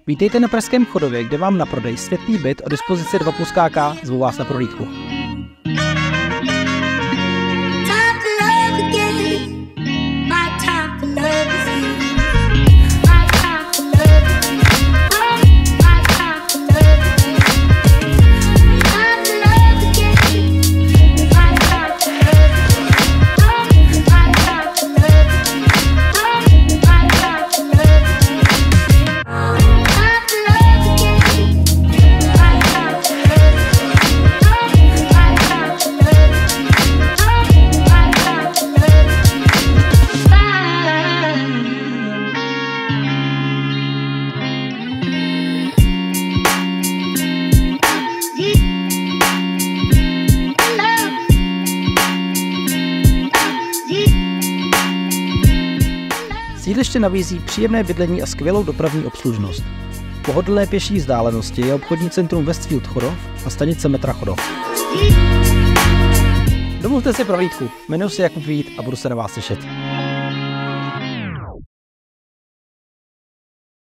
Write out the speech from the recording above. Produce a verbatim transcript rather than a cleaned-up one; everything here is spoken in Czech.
Vítejte na Pražském Chodově, kde vám na prodej světlý byt o dispozici dva plus K K zvu vás na prohlídku. Sídliště nabízí příjemné bydlení a skvělou dopravní obslužnost. V pohodlné pěší vzdálenosti je obchodní centrum Westfield Chodov a stanice metra Chodov. Domluvte si prohlídku, jmenuji se Jakub Vít a budu se na vás těšit.